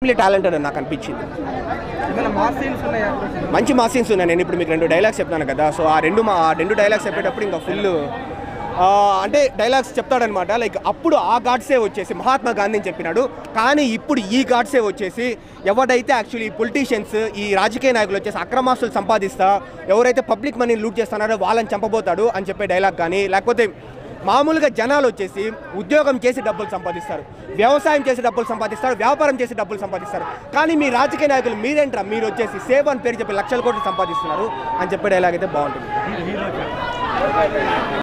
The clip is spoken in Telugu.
టాలెంటెడ్ అని నాకు అనిపించింది. మంచి మాస్ సీన్స్ ఉన్నాయి. నేను ఇప్పుడు మీకు 2 డైలాగ్స్ చెప్తాను కదా, సో ఆ రెండు డైలాగ్స్ చెప్పేటప్పుడు ఇంకా ఫుల్ అంటే డైలాగ్స్ చెప్తాడనమాట. లైక్ అప్పుడు ఆ గాడ్సే వచ్చేసి మహాత్మా గాంధీని చెప్పినాడు, కానీ ఇప్పుడు ఈ గాడ్సే వచ్చేసి ఎవరైతే యాక్చువల్లీ పొలిటీషియన్స్ ఈ రాజకీయ నాయకులు వచ్చేసి అక్రమాస్తులు సంపాదిస్తా ఎవరైతే పబ్లిక్ మనీని లూట్ చేస్తున్నారో వాళ్ళని చంపబోతాడు అని చెప్పే డైలాగ్ కానీ, లేకపోతే మామూలుగా జనాలు వచ్చేసి ఉద్యోగం చేసి డబ్బులు సంపాదిస్తారు, వ్యవసాయం చేసి డబ్బులు సంపాదిస్తారు, వ్యాపారం చేసి డబ్బులు సంపాదిస్తారు, కానీ మీ రాజకీయ నాయకులు మీరేంట్రా మీరు వచ్చేసి సేవ్ అని పేరు చెప్పి లక్షల కోట్లు సంపాదిస్తున్నారు అని చెప్పే డైలాగ్ అయితే బాగుంటుంది.